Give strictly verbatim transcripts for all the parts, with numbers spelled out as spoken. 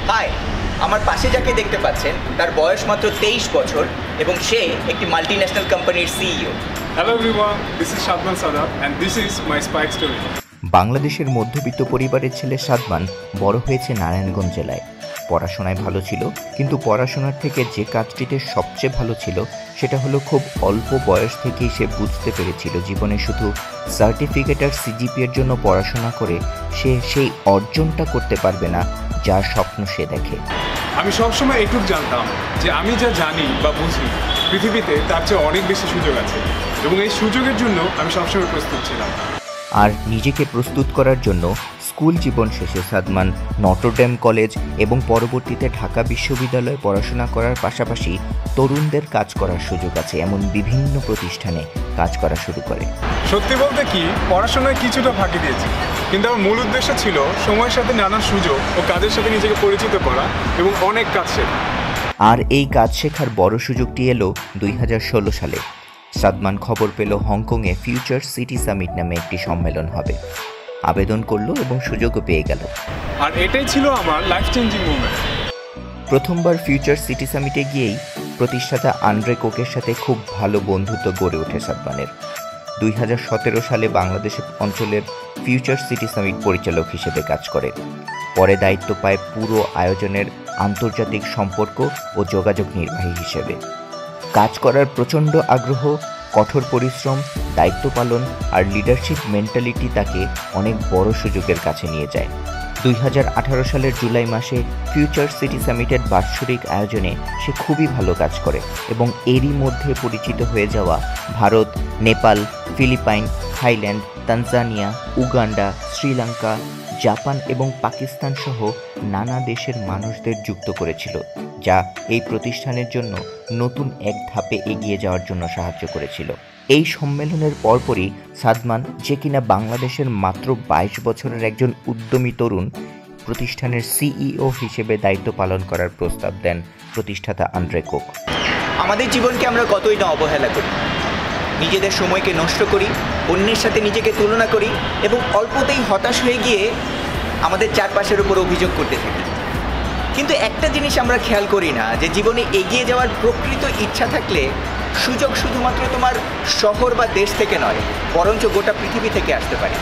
High, আমার পাশে যাকে দেখতে পাচ্ছেন তার বয়স মাত্র তেইশ বছর এবং সে একটি মাল্টিন্যাশনাল কোম্পানির CEO. Hello everyone, this is Shadman Sadaf and this is my Spike Story. বাংলাদেশের মধ্যবিত্ত পরিবারের ছেলে সাদমান বড় হয়েছে নারায়ণগঞ্জ জেলায়। পড়াশোনায় ভালো ছিল, কিন্তু পড়াশোনার থেকে যে কাজটিতে সবচেয়ে ভালো ছিল সেটা হলো খুব অল্প বয়স থেকেই সে বুঝতে পেরেছিল জীবনে শুধু সার্টিফিকেট আর সিজিপিএর জন্য পড়াশোনা করে সে সেই অর্জনটা করতে পারবে না যার স্বপ্ন সে দেখে। আমি সবসময় এটুক জানতাম যে আমি যা জানি বা বুঝি পৃথিবীতে তার চেয়ে অনেক বেশি সুযোগ আছে এবং এই সুযোগের জন্য আমি সবসময় প্রস্তুত ছিলাম। আর নিজেকে প্রস্তুত করার জন্য স্কুল জীবন শেষে সাদমান নটরডেম কলেজ এবং পরবর্তীতে ঢাকা বিশ্ববিদ্যালয়ে পড়াশোনা করার পাশাপাশি তরুণদের কাজ করার সুযোগ আছে এমন বিভিন্ন প্রতিষ্ঠানে কাজ করা শুরু করে। সত্যি বলতে কি, পড়াশোনায় কিছুটা ফাঁকি দিয়েছি, কিন্তু আমার মূল উদ্দেশ্য ছিল সময়ের সাথে নানান সুযোগ ও কাজের সাথে নিজেকে পরিচিত করা এবং অনেক কাজ শেখা। আর এই কাজ শেখার বড় সুযোগটি এলো দুই হাজার ষোলো সালে। সাদমান খবর পেল হংকংয়ে ফিউচার সিটি সামিট নামে একটি সম্মেলন হবে। আবেদন করলো এবং সুযোগও পেয়ে গেল। আর এটাই ছিল আমার লাইফ চেঞ্জিং মোমেন্ট। প্রথমবার ফিউচার সিটি সামিটে গিয়েই প্রতিষ্ঠাতা আন্দ্রে কোকের সাথে খুব ভালো বন্ধুত্ব গড়ে ওঠে সাদমানের। দুই হাজার সতেরো সালে বাংলাদেশ অঞ্চলের ফিউচার সিটি সামিট পরিচালক হিসেবে কাজ করে। পরে দায়িত্ব পায় পুরো আয়োজনের আন্তর্জাতিক সম্পর্ক ও যোগাযোগ নির্বাহী হিসেবে। কাজ করার প্রচণ্ড আগ্রহ, কঠোর পরিশ্রম, দায়িত্ব পালন আর লিডারশিপ মেন্টালিটি তাকে অনেক বড় সুযোগের কাছে নিয়ে যায়। দুই হাজার আঠারো সালের জুলাই মাসে ফিউচার সিটি সামিটের বাৎসরিক আয়োজনে সে খুবই ভালো কাজ করে এবং এরই মধ্যে পরিচিত হয়ে যাওয়া Bharat, Nepal, Philippines, Thailand, Tanzania, Uganda, Sri Lanka, Japan এবং পাকিস্তান সহ নানা দেশের মানুষদের যুক্ত করেছিল, যা এই প্রতিষ্ঠানের জন্য নতুন এক ধাপে এগিয়ে যাওয়ার জন্য সাহায্য করেছিল। এই সম্মেলনের পরপরই সাদমান, যে কিনা বাংলাদেশের মাত্র বাইশ বছরের একজন উদ্যমী তরুণ, প্রতিষ্ঠানের সিইও হিসেবে দায়িত্ব পালন করার প্রস্তাব দেন প্রতিষ্ঠাতা আন্দ্রে কোক। আমাদের জীবনকে আমরা কতই না অবহেলা করি, নিজেদের সময়কে নষ্ট করি, অন্যের সাথে নিজেকে তুলনা করি এবং অল্পতেই হতাশ হয়ে গিয়ে আমাদের চারপাশের উপর অভিযোগ করতে থাকি। কিন্তু একটা জিনিস আমরা খেয়াল করি না, যে জীবনে এগিয়ে যাওয়ার প্রকৃত ইচ্ছা থাকলে সুযোগ শুধুমাত্র তোমার শহর বা দেশ থেকে নয়, বরঞ্চ গোটা পৃথিবী থেকে আসতে পারে।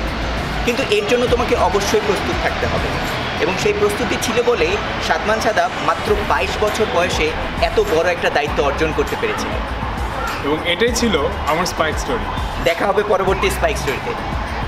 কিন্তু এর জন্য তোমাকে অবশ্যই প্রস্তুত থাকতে হবে এবং সেই প্রস্তুতি ছিল বলেই সাদমান সাদাফ মাত্র বাইশ বছর বয়সে এত বড় একটা দায়িত্ব অর্জন করতে পেরেছিল। এবং এটাই ছিল আমার স্পাইক স্টোরি। দেখা হবে পরবর্তী স্পাইক স্টোরিতে।